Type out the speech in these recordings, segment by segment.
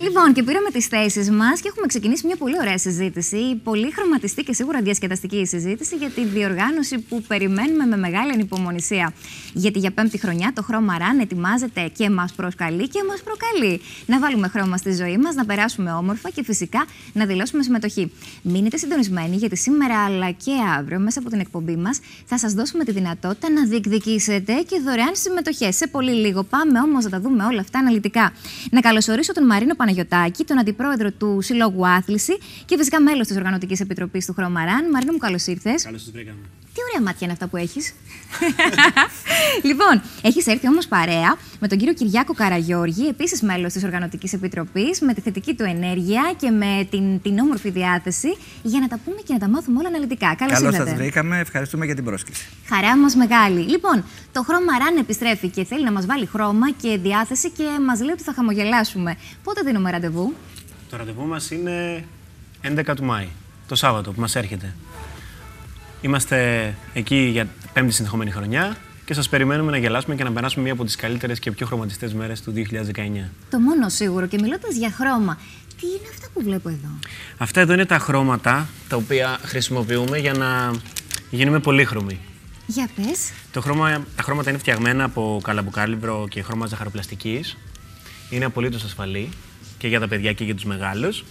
Λοιπόν, και πήραμε τις θέσεις μας και έχουμε ξεκινήσει μια πολύ ωραία συζήτηση. Πολύ χρωματιστή και σίγουρα διασκεδαστική συζήτηση για τη διοργάνωση που περιμένουμε με μεγάλη ανυπομονησία. Γιατί για 5η χρονιά το Χρώμα Run ετοιμάζεται και μας προσκαλεί και μας προκαλεί. Να βάλουμε χρώμα στη ζωή μας, να περάσουμε όμορφα και φυσικά να δηλώσουμε συμμετοχή. Μείνετε συντονισμένοι, γιατί σήμερα αλλά και αύριο, μέσα από την εκπομπή μας, θα σας δώσουμε τη δυνατότητα να διεκδικήσετε και δωρεάν συμμετοχές. Σε πολύ λίγο πάμε όμως να τα δούμε όλα αυτά αναλυτικά. Να καλωσορίσω τον Μαρίνο Παναγιωτάκη, τον αντιπρόεδρο του Συλλόγου Άθληση και φυσικά μέλος της Οργανωτικής Επιτροπής του Χρώμα Run. Μαρίνο μου, καλώς ήρθες. Καλώς σας βρήκαμε. Τι ωραία μάτια είναι αυτά που έχεις. Λοιπόν, έχεις έρθει όμως παρέα με τον κύριο Κυριάκο Καραγιώργη, επίσης μέλος της Οργανωτικής Επιτροπής, με τη θετική του ενέργεια και με την όμορφη διάθεση, για να τα πούμε και να τα μάθουμε όλα αναλυτικά. Καλώς σας βρήκαμε, ευχαριστούμε για την πρόσκληση. Χαρά μας μεγάλη. Λοιπόν, το Χρώμα Run επιστρέφει και θέλει να μας βάλει χρώμα και διάθεση και μας λέει ότι θα χαμογελάσουμε. Πότε δίνουμε ραντεβού? Το ραντεβού μας είναι 11 του Μάη, το Σάββατο που μας έρχεται. Είμαστε εκεί για 5η συνεχόμενη χρονιά και σας περιμένουμε να γελάσουμε και να περάσουμε μία από τις καλύτερες και πιο χρωματιστές μέρες του 2019. Το μόνο σίγουρο, και μιλώντας για χρώμα, τι είναι αυτά που βλέπω εδώ? Αυτά εδώ είναι τα χρώματα τα οποία χρησιμοποιούμε για να γίνουμε πολύχρωμοι. Για πες. Τα χρώματα είναι φτιαγμένα από καλαμπουκάλιβρο και χρώμα ζαχαροπλαστικής. Είναι απολύτως ασφαλή και για τα παιδιά και για τους μεγάλους.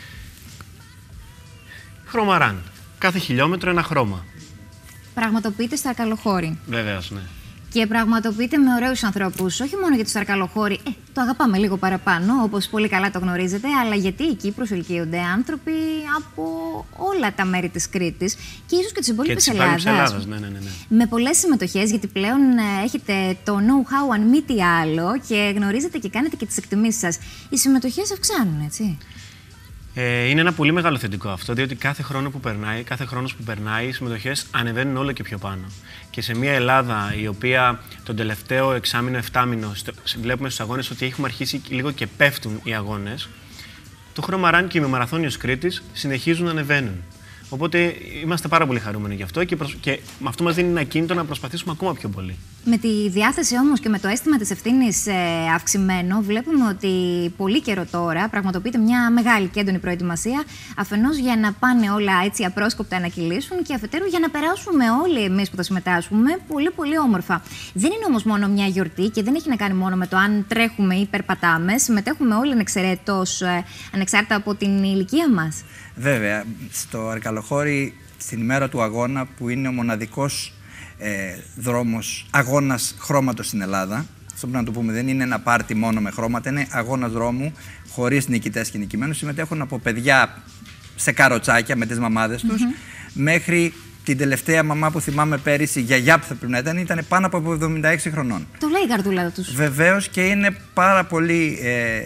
Χρώμα Run. Κάθε χιλιόμετρο ένα χρώμα. Πραγματοποιείται στο Αρκαλοχώρι. Βεβαίως, ναι. Και πραγματοποιείται με ωραίους ανθρώπους. Όχι μόνο γιατί στο Αρκαλοχώρι το αγαπάμε λίγο παραπάνω, όπως πολύ καλά το γνωρίζετε, αλλά γιατί εκεί προσελκύονται άνθρωποι από όλα τα μέρη της Κρήτης και ίσως και της υπόλοιπης Ελλάδας. Ναι. Με πολλές συμμετοχές, γιατί πλέον έχετε το know-how αν μη τι άλλο και γνωρίζετε και κάνετε και τις εκτιμήσεις σας. Οι συμμετοχές αυξάνουν, έτσι. Είναι ένα πολύ μεγάλο θετικό αυτό, διότι κάθε χρόνος που περνάει, οι συμμετοχές ανεβαίνουν όλο και πιο πάνω. Και σε μια Ελλάδα η οποία τον τελευταίο εξάμηνο, εφτάμηνο, βλέπουμε στους αγώνες ότι έχουμε αρχίσει λίγο και πέφτουν οι αγώνες, το Χρώμα Run και η Μαραθώνιος Κρήτης συνεχίζουν να ανεβαίνουν. Οπότε είμαστε πάρα πολύ χαρούμενοι γι' αυτό και με αυτό μας δίνει ένα κίνητο να προσπαθήσουμε ακόμα πιο πολύ. Με τη διάθεση όμως και με το αίσθημα της ευθύνης αυξημένο, βλέπουμε ότι πολύ καιρό τώρα πραγματοποιείται μια μεγάλη και έντονη προετοιμασία, αφενός για να πάνε όλα έτσι απρόσκοπτα να κυλήσουν και αφετέρου για να περάσουμε όλοι εμείς που θα συμμετάσχουμε πολύ πολύ όμορφα. Δεν είναι όμως μόνο μια γιορτή και δεν έχει να κάνει μόνο με το αν τρέχουμε ή περπατάμε. Συμμετέχουμε όλοι ανεξαιρέτως, ανεξάρτητα από την ηλικία μας. Βέβαια, στο Αρκαλοχώρι, στην ημέρα του αγώνα, που είναι ο μοναδικός δρόμος αγώνας χρώματος στην Ελλάδα, αυτό πρέπει να το πούμε, δεν είναι ένα πάρτι μόνο με χρώματα, είναι αγώνας δρόμου χωρίς νικητές και νικημένους. Συμμετέχουν από παιδιά σε καροτσάκια με τις μαμάδες τους, μέχρι την τελευταία μαμά που θυμάμαι πέρυσι, γιαγιά που θα πρέπει να ήταν πάνω από 76 χρονών. Το λέει η καρδούλα τους. Βεβαίως, και είναι πάρα πολύ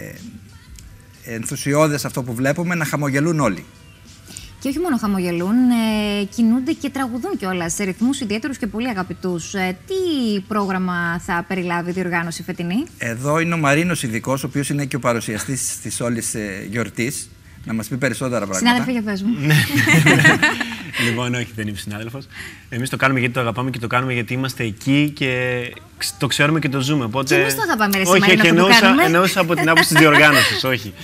ενθουσιώδες αυτό που βλέπουμε, να χαμογελούν όλοι. Και όχι μόνο χαμογελούν, κινούνται και τραγουδούν κιόλας σε ρυθμούς ιδιαίτερους και πολύ αγαπητούς. Τι πρόγραμμα θα περιλάβει η διοργάνωση φετινή? Εδώ είναι ο Μαρίνος ειδικός, ο οποίος είναι και ο παρουσιαστής της όλης γιορτής, να μας πει περισσότερα πράγματα. Συνάδελφε, για πες μου. Λοιπόν, όχι, δεν είμαι συνάδελφος. Εμείς το κάνουμε γιατί το αγαπάμε και το κάνουμε γιατί είμαστε εκεί και το ξέρουμε και το ζούμε. Οπότε... Και εμείς το αγαπάμε, ρε όχι, εννοούσα από την άποψη της διοργάνωσης, όχι.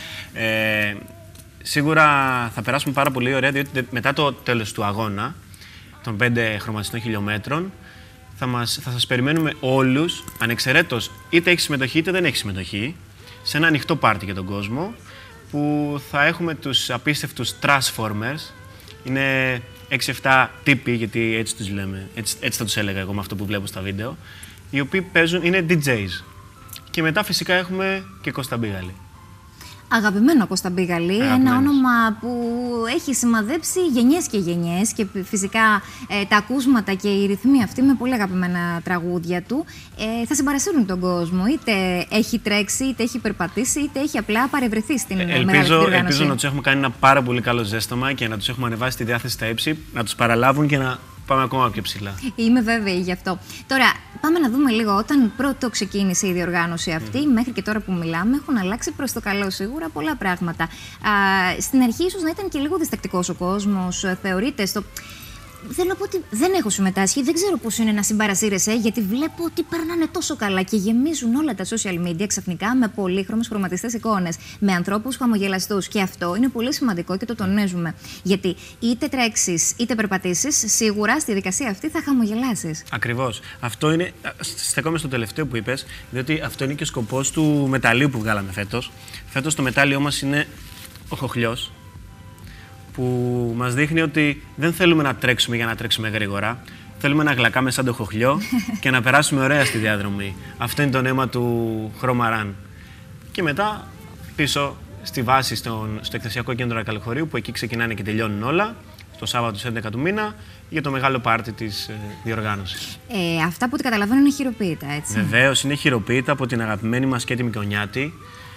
Σίγουρα θα περάσουμε πάρα πολύ ωραία, διότι μετά το τέλος του αγώνα, των 5 χρωματιστών χιλιόμετρων, θα σας περιμένουμε όλους, ανεξαιρέτως είτε έχει συμμετοχή είτε δεν έχει συμμετοχή, σε ένα ανοιχτό πάρτι για τον κόσμο, που θα έχουμε τους απίστευτους Transformers. Είναι 6-7 τύποι, γιατί έτσι τους λέμε, έτσι θα τους έλεγα εγώ με αυτό που βλέπω στα βίντεο, οι οποίοι παίζουν, είναι DJs. Και μετά φυσικά έχουμε και Κώστα Μπίγαλη. Αγαπημένο Κώστα Μπίγαλη, ένα όνομα που έχει σημαδέψει γενιές και γενιές και φυσικά τα ακούσματα και οι ρυθμοί αυτοί με πολύ αγαπημένα τραγούδια του θα συμπαρασύρουν τον κόσμο. Είτε έχει τρέξει, είτε έχει περπατήσει, είτε έχει απλά παρευρεθεί στην μεγάλη διοργάνωση. Ελπίζω να τους έχουμε κάνει ένα πάρα πολύ καλό ζέσταμα και να τους έχουμε ανεβάσει τη διάθεση στα ύψη, να τους παραλάβουν και να πάμε ακόμα πιο ψηλά. Είμαι βέβαιη γι' αυτό. Τώρα, πάμε να δούμε λίγο, όταν πρώτο ξεκίνησε η διοργάνωση αυτή, μέχρι και τώρα που μιλάμε, έχουν αλλάξει προς το καλό σίγουρα πολλά πράγματα. Στην αρχή ίσως να ήταν και λίγο διστακτικός ο κόσμος, θεωρείται θέλω να πω ότι δεν έχω συμμετάσχει, δεν ξέρω πώς είναι να συμπαρασύρεσαι, γιατί βλέπω ότι περνάνε τόσο καλά και γεμίζουν όλα τα social media ξαφνικά με πολύχρωμες χρωματιστές εικόνες, με ανθρώπους χαμογελαστούς. Και αυτό είναι πολύ σημαντικό και το τονίζουμε. Γιατί είτε τρέξεις είτε περπατήσεις, σίγουρα στη διαδικασία αυτή θα χαμογελάσεις. Ακριβώς. Αυτό είναι. Στέκομαι στο τελευταίο που είπες, διότι αυτό είναι και ο σκοπός του μεταλλείου που βγάλαμε φέτος. Φέτος το μετάλλιό μας είναι ο χοχλιός, που μας δείχνει ότι δεν θέλουμε να τρέξουμε για να τρέξουμε γρήγορα. Θέλουμε να γλακάμε σαν το χοχλιό και να περάσουμε ωραία στη διαδρομή. Αυτό είναι το νόημα του χρώμα Run. Και μετά πίσω στη βάση στο εκθεσιακό κέντρο Αρκαλοχωρίου, που εκεί ξεκινάνε και τελειώνουν όλα, το Σάββατο στις 11 του μήνα, για το μεγάλο πάρτι της διοργάνωσης. Αυτά που ό,τι καταλαβαίνω είναι χειροποίητα, έτσι. Βεβαίως, είναι χειροποίητα από την αγαπημένη μας Κέτη Μικονιάτη.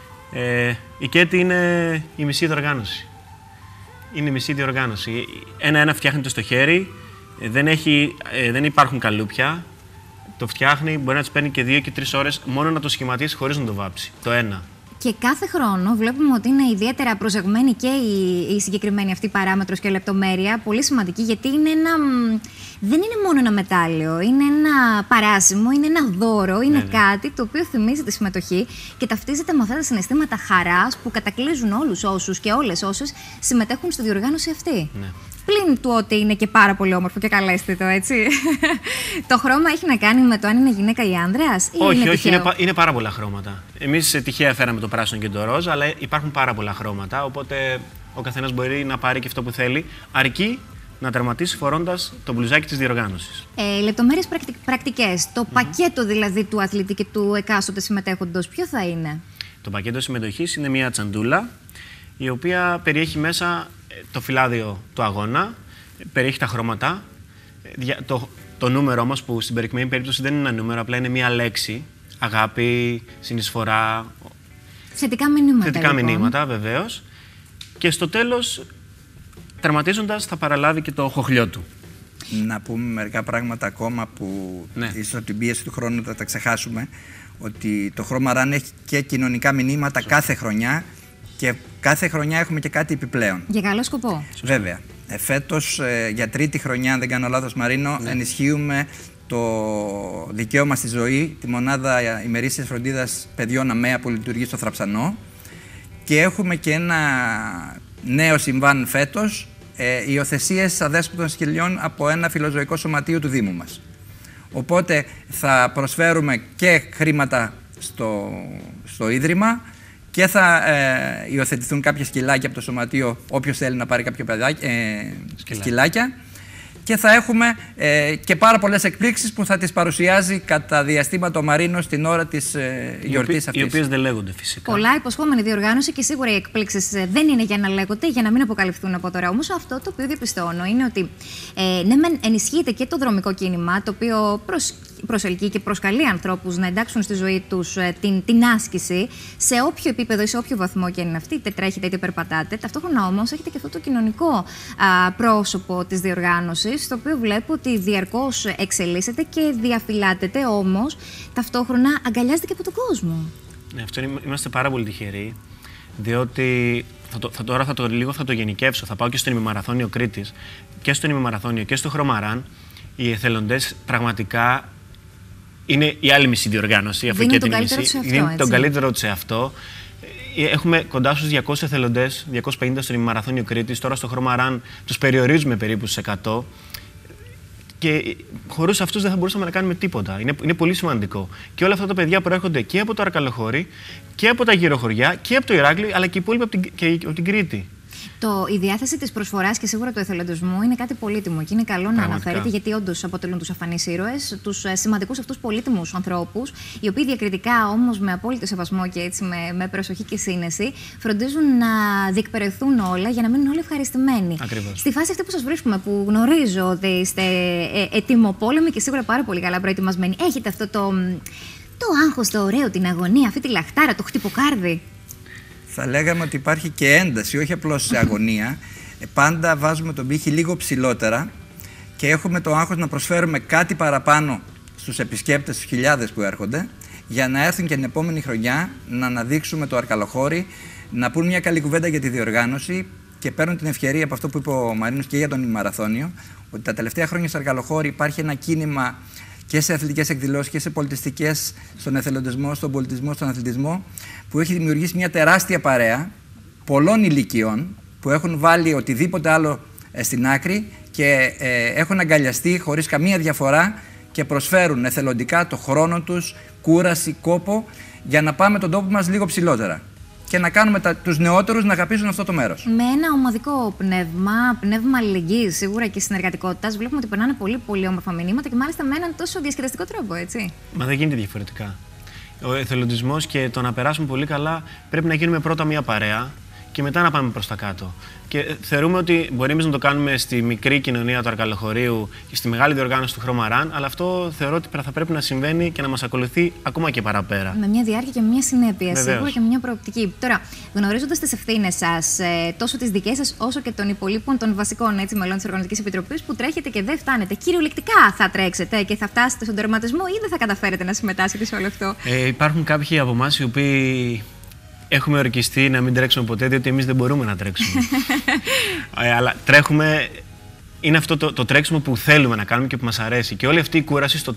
Η Κέτη είναι η μισή διοργάνωση. Είναι η μισή διοργάνωση. Ένα-ένα φτιάχνεται στο χέρι, δεν υπάρχουν καλούπια. Το φτιάχνει, μπορεί να της παίρνει και 2 και 3 ώρες μόνο να το σχηματίσει χωρίς να το βάψει. Το ένα. Και κάθε χρόνο βλέπουμε ότι είναι ιδιαίτερα προσεγμένη και η συγκεκριμένη αυτή παράμετρος και λεπτομέρεια. Πολύ σημαντική, γιατί δεν είναι μόνο ένα μετάλλιο. Είναι ένα παράσημο, είναι ένα δώρο, είναι κάτι το οποίο θυμίζει τη συμμετοχή και ταυτίζεται με αυτά τα συναισθήματα χαράς που κατακλείζουν όλους όσους και όλες όσες συμμετέχουν στη διοργάνωση αυτή. Ναι. Πλην του ότι είναι και πάρα πολύ όμορφο και καλέσθητο, έτσι. Το χρώμα έχει να κάνει με το αν είναι γυναίκα ή άνδρας, ή όχι, είναι όχι, είναι πάρα πολλά χρώματα. Εμείς τυχαία φέραμε το πράσινο και το ροζ, αλλά υπάρχουν πάρα πολλά χρώματα, οπότε ο καθένας μπορεί να πάρει και αυτό που θέλει, αρκεί να τερματίσει φορώντας το μπλουζάκι της διοργάνωσης. Λεπτομέρειες πρακτικές. Το πακέτο δηλαδή του αθλητή και του εκάστοτε συμμετέχοντος, ποιο θα είναι? Το πακέτο συμμετοχής είναι μια τσαντούλα, η οποία περιέχει μέσα το φυλάδιο του αγώνα, περιέχει τα χρώματα. Το νούμερο όμως, που στην περικειμένη περίπτωση δεν είναι ένα νούμερο, απλά είναι μια λέξη. Αγάπη, συνεισφορά. Θετικά μηνύματα. Θετικά λοιπόν. μηνύματα, βεβαίως. Και στο τέλος, τερματίζοντας, θα παραλάβει και το χοχλιό του. Να πούμε μερικά πράγματα ακόμα που ίσως από την πίεση του χρόνου θα τα ξεχάσουμε. Ότι το χρώμα Run έχει και κοινωνικά μηνύματα κάθε χρονιά. Και κάθε χρονιά έχουμε και κάτι επιπλέον. Για καλό σκοπό. Βέβαια. Φέτος, για τρίτη χρονιά, αν δεν κάνω λάθος, Μαρίνο, ενισχύουμε το δικαίωμα στη ζωή, τη μονάδα ημερήσιας φροντίδας παιδιών ΑΜΕΑ που λειτουργεί στο Θραψανό. Και έχουμε και ένα νέο συμβάν φέτος, υιοθεσίες αδέσποτων σκυλιών από ένα φιλοζωικό σωματείο του Δήμου μας. Οπότε θα προσφέρουμε και χρήματα στο Ίδρυμα, και θα υιοθετηθούν κάποια σκυλάκια από το σωματείο, όποιος θέλει να πάρει κάποιο σκυλάκια. Και θα έχουμε και πάρα πολλές εκπλήξεις που θα τις παρουσιάζει κατά διαστήματα ο Μαρίνος την ώρα της γιορτής αυτής. Οι οποίες δεν λέγονται φυσικά. Πολλά υποσχόμενη διοργάνωση και σίγουρα οι εκπλήξεις δεν είναι για να λέγονται, για να μην αποκαλυφθούν από τώρα. Όμως αυτό το οποίο διαπιστώνω είναι ότι ενισχύεται και το δρομικό κίνημα, το οποίο προσελκύει και προσκαλεί ανθρώπους να εντάξουν στη ζωή τους την άσκηση σε όποιο επίπεδο ή σε όποιο βαθμό και είναι αυτή, είτε τρέχετε είτε περπατάτε. Ταυτόχρονα όμως έχετε και αυτό το κοινωνικό πρόσωπο της διοργάνωσης, το οποίο βλέπω ότι διαρκώς εξελίσσεται και διαφυλάτεται, όμως ταυτόχρονα αγκαλιάζεται και από τον κόσμο. Ναι, αυτό είμαστε πάρα πολύ τυχεροί, διότι τώρα θα το γενικεύσω. Θα πάω και στο ημιμαραθώνιο Κρήτης και στο ημιμαραθώνιο και στο χρώμα Run. Οι εθελοντές πραγματικά είναι η άλλη μισή διοργάνωση. Αφού και την μισή. Είναι τον καλύτερο σε αυτό. Έχουμε κοντά στους 200 εθελοντές, 250 στο ημιμαραθώνιο Κρήτης. Τώρα στο χρώμα Run τους περιορίζουμε περίπου στους 100. Και χωρίς αυτούς δεν θα μπορούσαμε να κάνουμε τίποτα. Είναι πολύ σημαντικό. Και όλα αυτά τα παιδιά προέρχονται και από το Αρκαλοχώρι και από τα γύρω χωριά και από το Ηράκλειο, αλλά και οι υπόλοιποι από την Κρήτη. Η διάθεση της προσφοράς και σίγουρα του εθελοντισμού είναι κάτι πολύτιμο και είναι καλό να αναφέρεται, γιατί όντως αποτελούν τους αφανείς ήρωες, τους σημαντικούς αυτούς πολύτιμους ανθρώπους, οι οποίοι διακριτικά όμως με απόλυτο σεβασμό και έτσι με προσοχή και σύνεση φροντίζουν να διεκπεραιωθούν όλα για να μείνουν όλοι ευχαριστημένοι. Ακριβώς. Στη φάση αυτή που σας βρίσκουμε, που γνωρίζω ότι είστε ετοιμοπόλεμοι και σίγουρα πάρα πολύ καλά προετοιμασμένοι, έχετε αυτό το άγχος, το ωραίο, την αγωνία, αυτή τη λαχτάρα, το χτυποκάρδι? Θα λέγαμε ότι υπάρχει και ένταση, όχι απλώς σε αγωνία. Πάντα βάζουμε τον πύχη λίγο ψηλότερα και έχουμε το άγχος να προσφέρουμε κάτι παραπάνω στους επισκέπτες, στους χιλιάδες που έρχονται, για να έρθουν και την επόμενη χρονιά να αναδείξουμε το Αρκαλοχώρι, να πούν μια καλή κουβέντα για τη διοργάνωση και παίρνω την ευκαιρία από αυτό που είπε ο Μαρίνος και για τον ημιμαραθώνιο, ότι τα τελευταία χρόνια στο Αρκαλοχώρι υπάρχει ένα κίνημα και σε αθλητικές εκδηλώσεις και σε πολιτιστικές, στον εθελοντισμό, στον πολιτισμό, στον αθλητισμό, που έχει δημιουργήσει μια τεράστια παρέα πολλών ηλικιών που έχουν βάλει οτιδήποτε άλλο στην άκρη και έχουν αγκαλιαστεί χωρίς καμία διαφορά και προσφέρουν εθελοντικά το χρόνο τους, κούραση, κόπο, για να πάμε τον τόπο μας λίγο ψηλότερα και να κάνουμε τους νεότερους να αγαπήσουν αυτό το μέρος. Με ένα ομαδικό πνεύμα αλληλεγγύης σίγουρα και συνεργατικότητας, βλέπουμε ότι περνάνε πολύ, πολύ όμορφα μηνύματα και μάλιστα με έναν τόσο διασκεδαστικό τρόπο, έτσι. Μα δεν γίνεται διαφορετικά. Ο εθελοντισμός και το να περάσουμε πολύ καλά πρέπει να γίνουμε πρώτα μια παρέα και μετά να πάμε προς τα κάτω. Και θεωρούμε ότι μπορεί εμείς να το κάνουμε στη μικρή κοινωνία του Αρκαλοχωρίου και στη μεγάλη διοργάνωση του Χρώμα Run, αλλά αυτό θεωρώ ότι θα πρέπει να συμβαίνει και να μας ακολουθεί ακόμα και παραπέρα. Με μια διάρκεια και με μια συνέπεια, βεβαίως, σίγουρα και με μια προοπτική. Τώρα, γνωρίζοντας τις ευθύνες σας, τόσο τις δικές σας όσο και των υπολείπων των βασικών μελών της Οργανωτικής Επιτροπής, που τρέχετε και δεν φτάνετε, κυριολεκτικά θα τρέξετε και θα φτάσετε στον τερματισμό ή δεν θα καταφέρετε να συμμετάσχετε σε όλο αυτό? Υπάρχουν κάποιοι από εμάς οι οποίοι έχουμε ορκιστεί να μην τρέξουμε ποτέ, διότι εμείς δεν μπορούμε να τρέξουμε. Αλλά τρέχουμε, είναι αυτό το τρέξιμο που θέλουμε να κάνουμε και που μας αρέσει. Και όλη αυτή η κούραση στο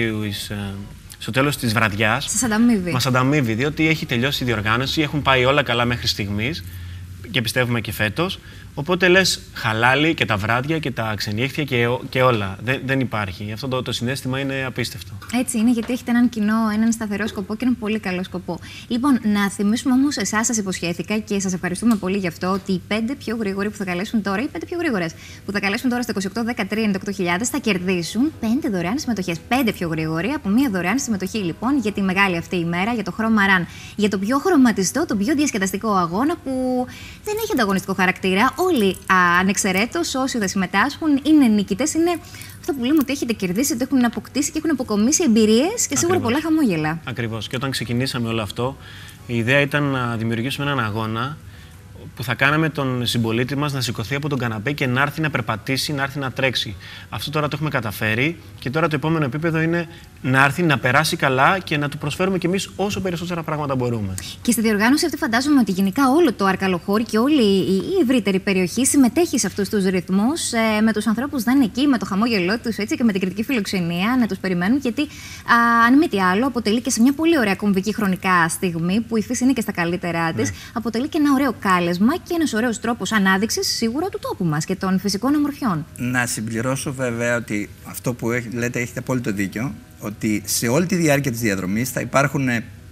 τέλος της βραδιάς μας ανταμείβει, διότι έχει τελειώσει η διοργάνωση, έχουν πάει όλα καλά μέχρι στιγμής και πιστεύουμε και φέτος. Οπότε λες χαλάλι και τα βράδια και τα ξενύχτια και όλα. Δεν υπάρχει. Αυτό το συναίσθημα είναι απίστευτο. Έτσι είναι, γιατί έχετε έναν κοινό, έναν σταθερό σκοπό και έναν πολύ καλό σκοπό. Λοιπόν, να θυμίσουμε όμως, εσάς σας υποσχέθηκα και σας ευχαριστούμε πολύ γι' αυτό, ότι οι 5 πιο γρήγοροι που θα καλέσουν τώρα, οι 5 πιο γρήγορες που θα καλέσουν τώρα στο 28-13-98.000 θα κερδίσουν 5 δωρεάν συμμετοχές. 5 πιο γρήγοροι από μία δωρεάν συμμετοχή λοιπόν για τη μεγάλη αυτή ημέρα, για το Χρώμα Run, για το πιο χρωματιστό, το πιο διασκεδαστικό αγώνα που δεν έχει ανταγωνιστικό χαρακτήρα. Όλοι ανεξαιρέτως, όσοι θα συμμετάσχουν, είναι νικητές. Είναι αυτό που λέμε ότι έχετε κερδίσει, το έχουν αποκτήσει και έχουν αποκομίσει εμπειρίες και σίγουρα πολλά χαμόγελα. Ακριβώς. Και όταν ξεκινήσαμε όλο αυτό, η ιδέα ήταν να δημιουργήσουμε έναν αγώνα που θα κάναμε τον συμπολίτη μας να σηκωθεί από τον καναπέ και να έρθει να περπατήσει, να έρθει να τρέξει. Αυτό τώρα το έχουμε καταφέρει και τώρα το επόμενο επίπεδο είναι να έρθει να περάσει καλά και να του προσφέρουμε κι εμείς όσο περισσότερα πράγματα μπορούμε. Και στη διοργάνωση αυτή φαντάζομαι ότι γενικά όλο το Αρκαλοχώρι και όλη η ευρύτερη περιοχή συμμετέχει σε αυτούς τους ρυθμούς, με τους ανθρώπους να είναι εκεί, με το χαμόγελό τους και με την κριτική φιλοξενία, να τους περιμένουν. Γιατί αν μη τι άλλο, αποτελεί και σε μια πολύ ωραία κομβική χρονικά στιγμή που η φύση είναι και στα καλύτερά της, αποτελεί και ένα ωραίο κάλεσμα και ένας ωραίος τρόπος ανάδειξης σίγουρα του τόπου μας και των φυσικών ομορφιών. Να συμπληρώσω βέβαια ότι αυτό που λέτε έχετε απόλυτο δίκιο, ότι σε όλη τη διάρκεια της διαδρομής θα υπάρχουν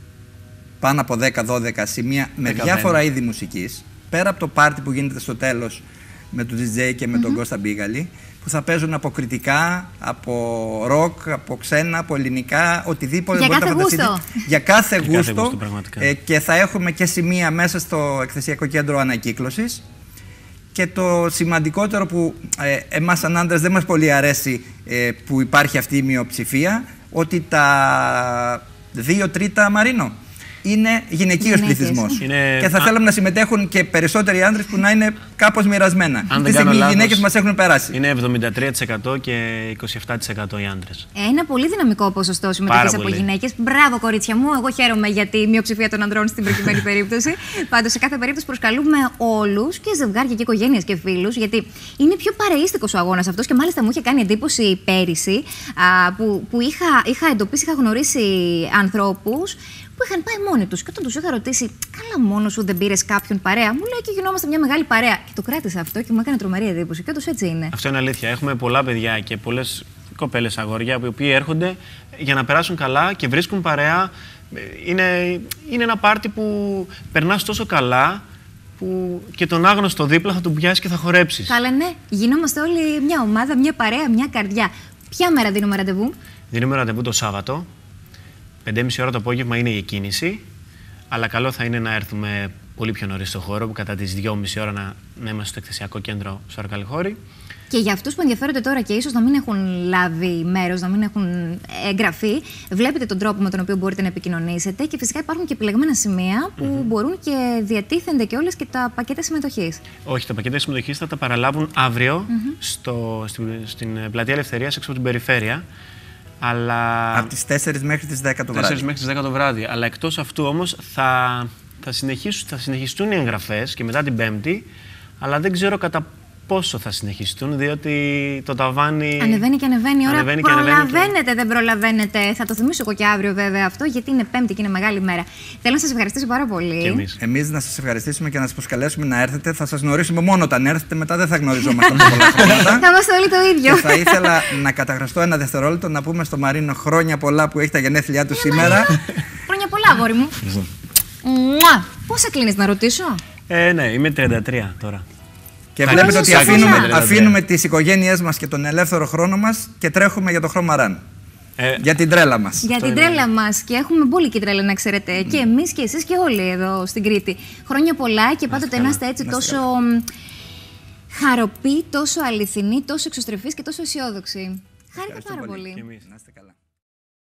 πάνω από 10-12 σημεία με διάφορα είδη μουσικής, πέρα από το πάρτι που γίνεται στο τέλος με τον DJ και με τον Κώστα Μπίγαλη, που θα παίζουν από κριτικά, από ροκ, από ξένα, από ελληνικά, οτιδήποτε για μπορείτε να φανταστείτε. Για κάθε γούστο. Και θα έχουμε και σημεία μέσα στο εκθεσιακό κέντρο ανακύκλωσης. Και το σημαντικότερο που εμάς σαν άντρες δεν μας πολύ αρέσει που υπάρχει αυτή η μειοψηφία, ότι τα 2/3, Μαρίνο, είναι γυναικείος πληθυσμός. Και θα θέλαμε να συμμετέχουν και περισσότεροι άντρες που να είναι κάπως μοιρασμένα. Αυτή τη στιγμή οι γυναίκες μας έχουν περάσει. Είναι 73% και 27% οι άντρες. Ένα πολύ δυναμικό ποσοστό συμμετοχής από γυναίκες. Μπράβο, κορίτσια μου. Εγώ χαίρομαι για τη μειοψηφία των ανδρών στην προκειμένη περίπτωση. Πάντως, σε κάθε περίπτωση προσκαλούμε όλους, και ζευγάρια και οικογένειες και φίλους, γιατί είναι πιο παρεΐστικος ο αγώνας αυτός. Και μάλιστα μου είχε κάνει εντύπωση πέρυσι που είχα εντοπίσει, είχα γνωρίσει ανθρώπους που είχαν πάει μόνοι τους. Και όταν τους είχα ρωτήσει, καλά, μόνο σου δεν πήρες κάποιον παρέα? Μου λέει και γινόμαστε μια μεγάλη παρέα. Και το κράτησα αυτό και μου έκανε τρομερή εντύπωση. Και όντως έτσι είναι. Αυτό είναι αλήθεια. Έχουμε πολλά παιδιά και πολλές κοπέλες, αγόρια, οι οποίοι έρχονται για να περάσουν καλά και βρίσκουν παρέα. Είναι ένα πάρτι που περνάς τόσο καλά που και τον άγνωστο δίπλα θα τον πιάσει και θα χορέψεις. Καλά, ναι. Γινόμαστε όλοι μια ομάδα, μια παρέα, μια καρδιά. Ποια μέρα δίνουμε ραντεβού? Δίνουμε ραντεβού το Σάββατο. 5:30 ώρα το απόγευμα είναι η εκκίνηση, αλλά καλό θα είναι να έρθουμε πολύ πιο νωρίς στο χώρο, που κατά τις 2:30 ώρα να είμαστε στο εκθεσιακό κέντρο στο Αρκαλοχώρι. Και για αυτούς που ενδιαφέρονται τώρα και ίσως να μην έχουν λάβει μέρος, να μην έχουν εγγραφεί, βλέπετε τον τρόπο με τον οποίο μπορείτε να επικοινωνήσετε και φυσικά υπάρχουν και επιλεγμένα σημεία που μπορούν και διατίθενται και όλες και τα πακέτα συμμετοχής. Όχι, τα πακέτα συμμετοχής θα τα παραλάβουν αύριο στην Πλατεία Ελευθερίας έξω από την περιφέρεια. Αλλά... Από τις 4 μέχρι τις 10 το βράδυ. 4 μέχρι τις 10 το βράδυ. Αλλά εκτός αυτού όμως θα συνεχιστούν οι εγγραφές και μετά την Πέμπτη Αλλά δεν ξέρω κατά πόσο θα συνεχιστούν, διότι το ταβάνι. Ανεβαίνει και ανεβαίνει. Ώρα προλαβαίνετε, και... δεν προλαβαίνετε. Θα το θυμίσω εγώ και αύριο, βέβαια, αυτό, γιατί είναι Πέμπτη και είναι μεγάλη μέρα. Θέλω να σας ευχαριστήσω πάρα πολύ. Εμείς να σας ευχαριστήσουμε και να σας προσκαλέσουμε να έρθετε. Θα σας γνωρίσουμε μόνο όταν έρθετε, μετά δεν θα γνωριζόμαστε πολλά χρόνια. Θα είμαστε όλοι το ίδιο. Και θα ήθελα να καταγραφώ ένα δευτερόλεπτο να πούμε στο Μαρίνο χρόνια πολλά που έχει τα γενέθλιά του σήμερα. Χρόνια πολλά, αγόρι μου. Πόσα κλείνεις, να ρωτήσω? Ναι, είμαι 33 τώρα. Και βλέπετε ότι αφήνουμε τις οικογένειές μας και τον ελεύθερο χρόνο μας και τρέχουμε για το χρώμα ραν. Για την τρέλα μας. Για την τρέλα μας. Και έχουμε μπόλικη τρέλα, να ξέρετε. Και εμείς και εσείς και όλοι εδώ στην Κρήτη. Χρόνια πολλά και πάντοτε να είστε έτσι τόσο χαροποί, τόσο αληθινοί, τόσο εξωστρεφείς και τόσο αισιόδοξοι. Χάρηκα πάρα πολύ. Να είστε καλά.